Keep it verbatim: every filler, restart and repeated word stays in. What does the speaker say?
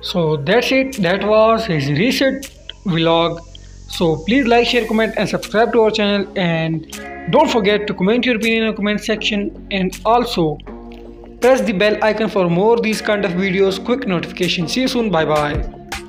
So that's it. That was his recent vlog. So please like, share, comment, and subscribe to our channel. And don't forget to comment your opinion in the comment section. And also press the bell icon for more these kind of videos. Quick notification. See you soon. Bye bye.